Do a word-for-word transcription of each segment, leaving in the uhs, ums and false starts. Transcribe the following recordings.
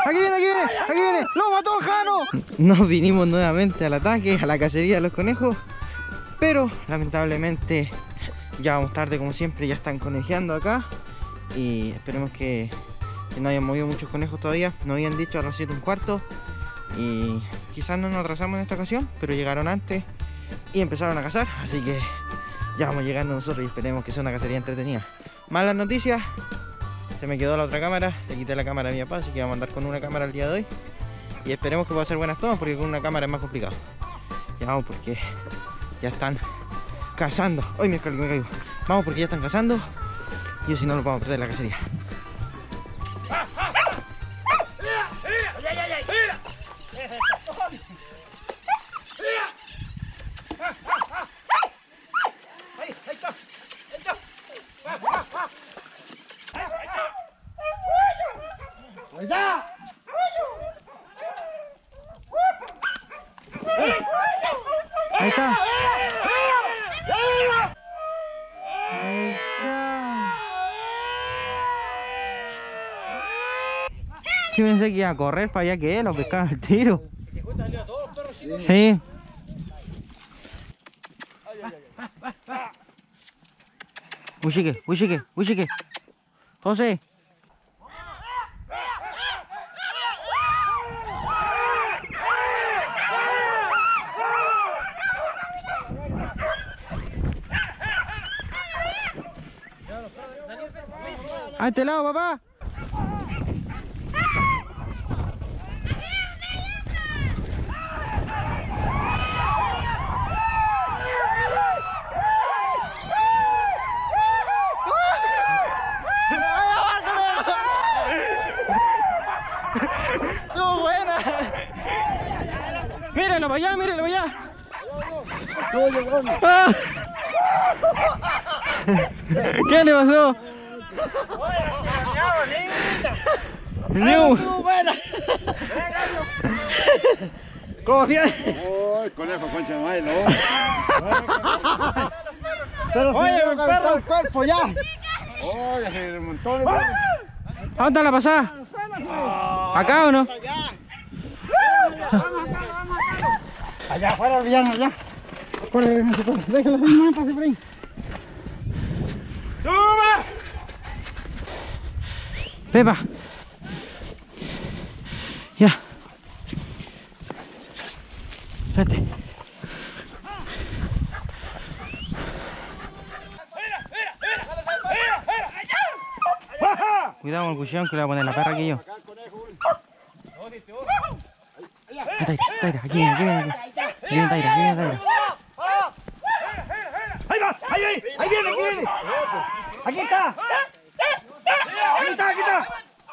aquí viene, aquí viene, aquí viene. ¡Lo mató el Jano! Nos vinimos nuevamente al ataque, a la cacería de los conejos. Pero lamentablemente ya vamos tarde como siempre, ya están conejeando acá. Y esperemos que, que no hayan movido muchos conejos todavía. Nos habían dicho a las siete y un cuarto. Y quizás no nos atrasamos en esta ocasión, pero llegaron antes y empezaron a cazar. Así que ya vamos llegando nosotros y esperemos que sea una cacería entretenida. Malas noticias, se me quedó la otra cámara, le quité la cámara a mi papá, así que vamos a andar con una cámara el día de hoy. Y esperemos que pueda hacer buenas tomas, porque con una cámara es más complicado. Ya vamos porque ya están cazando. ¡Ay, me caigo, me caigo! Vamos porque ya están cazando y si no nos vamos a perder la cacería. Ahí está. Ahí está. Yo pensé que iba a correr para allá que él, lo pescaban al tiro. Sí. Uy, chique, uy, chique, uy, chique. José. A este lado, papá. ¡Estuvo buena! ¡Mírenlo para allá, mírenlo para allá! ¡Ah! ¿Qué le pasó? ¡New! ¡Estuvo buena! ¿Cómo tienes? ¡Uy, conejo, concha de madre, no! ¡Oye, me perro el cuerpo ya! ¡Oye, se montó de... ¿A dónde la pasada? ¿Acá o no? Allá afuera, villano, allá. Corre, corre, déjalo así, no pase por ahí. ¡Suma! Pepa. Ya. Vete. Cuidado con el cuchillón que le voy a poner la perra aquí yo. Taira, Taira, aquí viene, aquí viene, aquí. Aquí viene Taira, aquí viene Taira. ¡Ahí va! ¡Ahí, ahí! ¡Ahí viene, aquí viene! ¡Aquí está! ¡Aquí está, aquí está!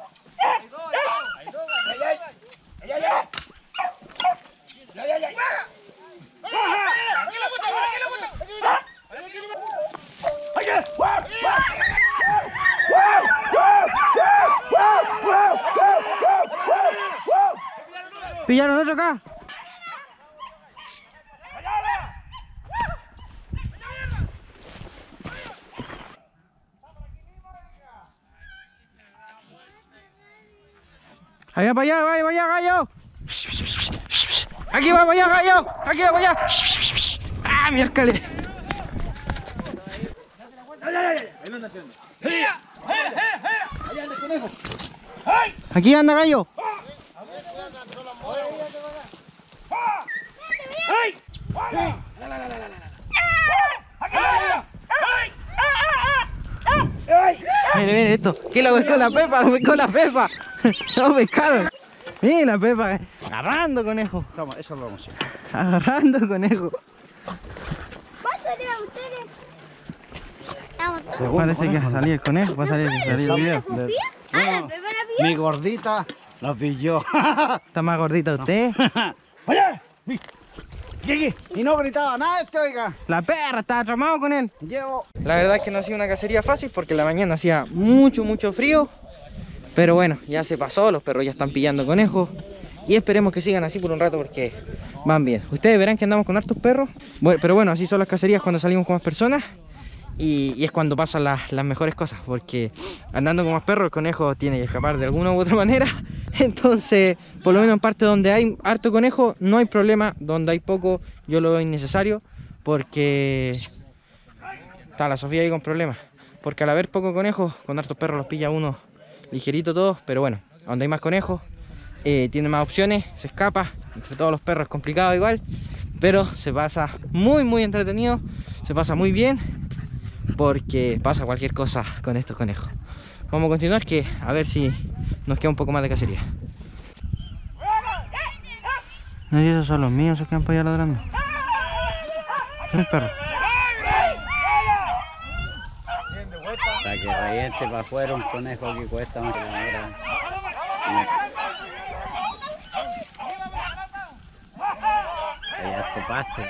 ¿Pillaron otro acá? Allá para allá, vaya para allá, gallo. Aquí va para allá, gallo. Aquí va para allá. Ah, miércoles. Aquí anda, gallo. Mire, mire esto. ¿Quién lo pescó? La Pepa, lo pescó la Pepa. Lo pescaron. Mira la Pepa, agarrando conejo. Toma, eso lo vamos a hacer. Agarrando conejo. Parece que va a salir el conejo, va a salir, salir el video. Bueno, mi gordita la pilló. ¿Está más gordita usted? ¡Oye! Llegué. Y no gritaba nada este, oiga. La perra estaba tramado con él. Llevo. La verdad es que no ha sido una cacería fácil porque en la mañana hacía mucho, mucho frío. Pero bueno, ya se pasó, los perros ya están pillando conejos. Y esperemos que sigan así por un rato porque van bien. Ustedes verán que andamos con hartos perros. Bueno, pero bueno, así son las cacerías cuando salimos con más personas. Y, y es cuando pasan las, las mejores cosas, porque andando con más perros el conejo tiene que escapar de alguna u otra manera. Entonces, por lo menos en parte donde hay harto conejo no hay problema, donde hay poco yo lo veo innecesario, porque está la Sofía ahí con problemas. Porque al haber poco conejo, con hartos perros los pilla uno ligerito todos, pero bueno, donde hay más conejos, eh, tiene más opciones, se escapa, entre todos los perros es complicado igual, pero se pasa muy muy entretenido, se pasa muy bien, porque pasa cualquier cosa con estos conejos. Vamos a continuar, que a ver si nos queda un poco más de cacería. No, y esos son los míos, se quedan para allá ladrando. Es el perro. Para que reviente para afuera un conejo que cuesta más que la hora. Hay harto pasto.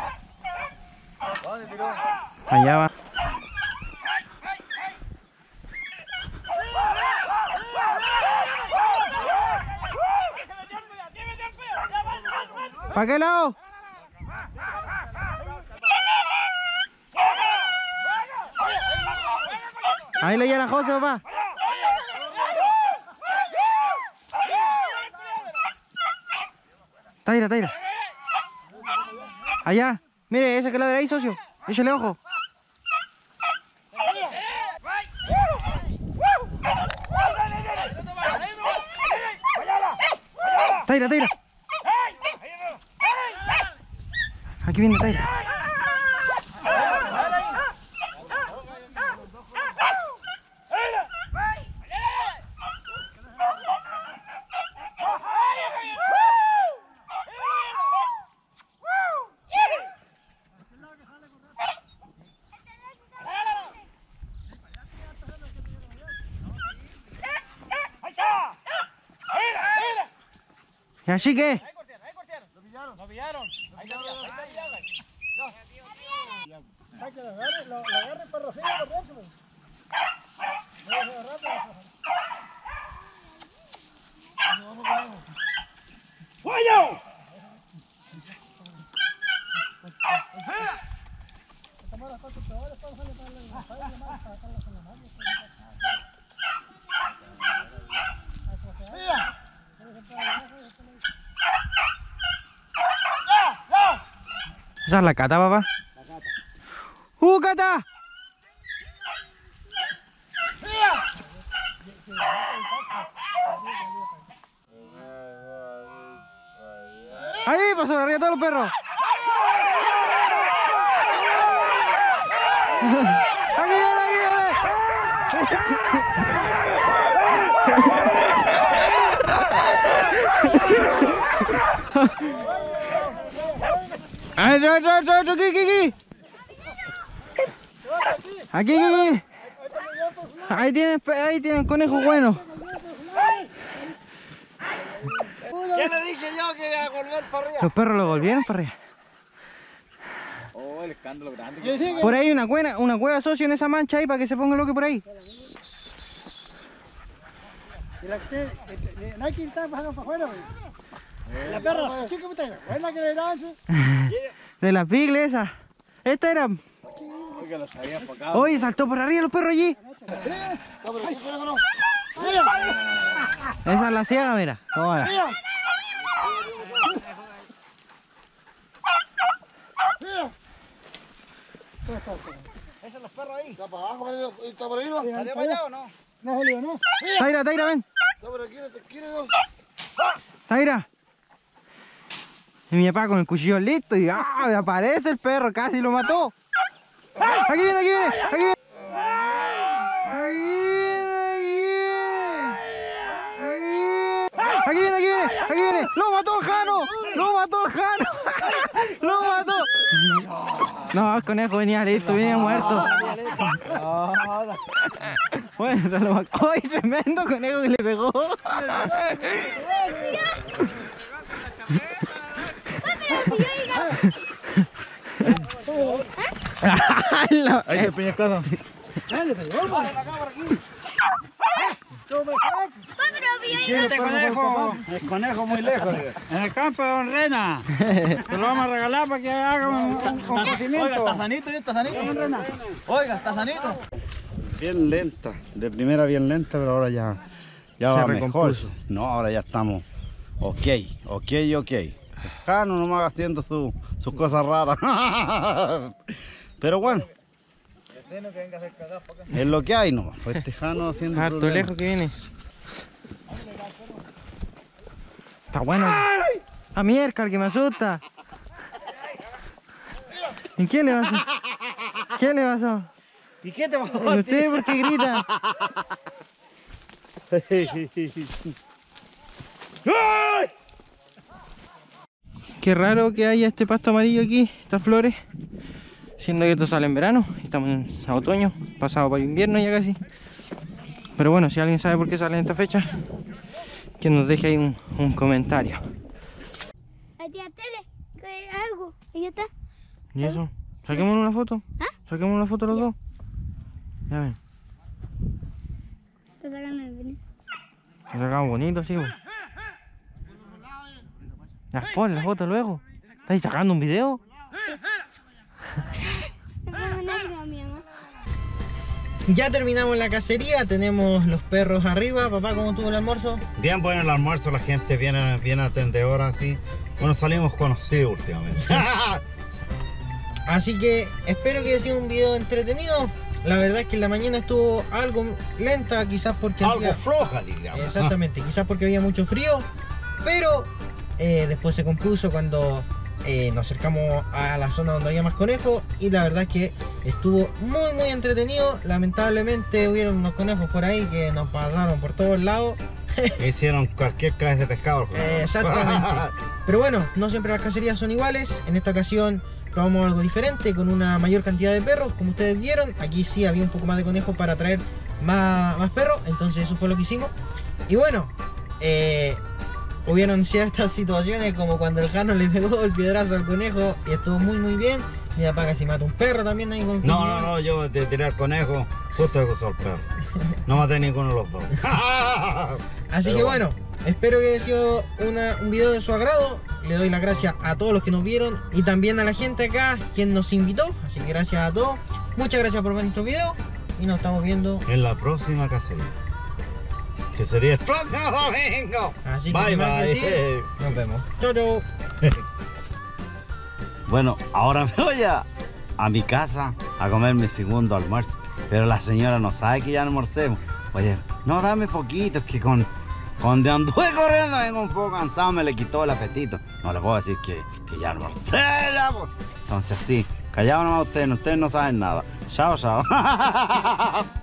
Allá va. ¿Para qué lado? Ahí le llega la José, papá. Taira, Taira. Allá. Mire, ese que ladra ahí, socio. Échale ojo. Taira, Taira. Aquí viene Taira. ¿Y así qué? Lo pillaron. Lo pillaron. Ahí lo pillaron. Hay que lo agarre, lo agarre para los hijos por dentro. No se agarra rápido. ¡Fuego! ¿Esa es la Cata, papá? La Cata. ¡Uh, Cata! Ahí pasó arriba todos los perros. Aquí viene, aquí viene. Ay, no, no, no, no, aquí, aquí, aquí. Aquí, aquí, aquí. Ahí tienen, ahí tienen conejos buenos. ¿Qué le dije yo que iba a volver para arriba? Los perros lo volvieron para arriba. Oh, el escándalo grande. Por ahí hay una cueva, una cueva, socio, en esa mancha ahí para que se ponga loco por ahí. Y la que no hay que estar pasando para afuera. La perra, chica, puta, es la que le dan. De las bigles esa. Esta era. Oiga, lo sabía enfocado. Oye, saltó por arriba los perros allí. Esa es la ciega, mira. ¿Cómo va? Esos son los perros ahí. ¿Está para abajo? ¿Está para arriba? ¿Salió para allá o no? No salió, ¿no? Taira, Taira, ven. Está por aquí, no te quiero. Taira. Y mi papá con el cuchillo listo y ¡ah! Me aparece el perro, casi lo mató. Aquí viene, aquí viene, aquí viene. Aquí viene, aquí viene. Aquí viene, aquí viene, aquí viene. ¡Lo mató el Jano! ¡Lo mató el Jano! ¡Lo mató! No, el conejo venía listo, venía muerto. Bueno, lo mató. ¡Ay, tremendo conejo que le pegó! Ahí se peñascaron. Dale, pero vamos. Dale, la cámara aquí. ¡Cuatro Este conejo, El conejo muy lejos. en el campo de Don Rena. Te lo vamos a regalar para que haga un, un, un cocimiento. Oiga, está sanito, está sanito. Oiga, está sanito. Bien lenta, de primera bien lenta, pero ahora ya, ya Se va mejor. recompuso. No, ahora ya estamos ok, ok, ok. Jano nomás haciendo su, sus cosas raras. Pero bueno, es lo que hay nomás. Pues este Jano haciendo Harto problemas. lejos que viene. Está bueno. A mierda, el que me asusta. ¿Y qué le pasó? ¿Qué le pasó? ¿Y qué te va a ¿Y usted por qué grita? Qué raro que haya este pasto amarillo aquí, estas flores. Siendo que esto sale en verano, estamos en otoño, pasado para invierno ya casi. Pero bueno, si alguien sabe por qué sale en esta fecha, que nos deje ahí un, un comentario. A tía Tele, que algo, y ya está. ¿Y eso? ¿Saquemos una foto? ¿Ah? ¿Saquemos una foto los dos? Ya ven, Te sacan el veneno. nos sacamos bonito, sí. bo. Ya, pon la foto luego. ¿Estáis sacando un video? Me pongo negro, mi mamá. Ya terminamos la cacería, tenemos los perros arriba. Papá, ¿cómo tuvo el almuerzo? Bien bueno el almuerzo, la gente viene, viene atendedora así. Bueno, salimos conocidos últimamente. Así que espero que haya sido un video entretenido. La verdad es que en la mañana estuvo algo lenta, quizás porque... Algo hacía- floja, digamos. Exactamente, quizás porque había mucho frío, pero eh, después se compuso cuando eh, nos acercamos a la zona donde había más conejos y la verdad es que estuvo muy muy entretenido. Lamentablemente hubieron unos conejos por ahí que nos pasaron por todos lados. Hicieron cualquier cabeza de pescado. Eh, exactamente. Pero bueno, no siempre las cacerías son iguales. En esta ocasión probamos algo diferente con una mayor cantidad de perros, como ustedes vieron. Aquí sí había un poco más de conejos para traer más, más perros, entonces eso fue lo que hicimos. Y bueno, eh, hubieron ciertas situaciones como cuando el Jano le pegó el piedrazo al conejo y estuvo muy muy bien. Mi papá casi mata un perro también ahí con... No, no, no, yo de tirar conejo, justo que usó el perro. No maté ninguno de los dos. Así Pero que bueno. bueno, espero que haya sido una- un video de su agrado. Le doy las gracias a todos los que nos vieron y también a la gente acá quien nos invitó. Así que gracias a todos. Muchas gracias por ver nuestro video y nos estamos viendo. En la próxima cacería, que sería el próximo domingo. Así que Bye, sin más que bye. decir, nos vemos. Chau, chau. Bueno, ahora me voy a, a mi casa a comer mi segundo almuerzo. Pero la señora no sabe que ya almorcemos. Oye, no, dame poquito, es que con, con de anduve corriendo vengo un poco cansado, me le quitó el apetito. No le puedo decir que, que ya almorcé, ya, pues. Entonces sí, callado nomás ustedes, ustedes no saben nada. Chao, chao.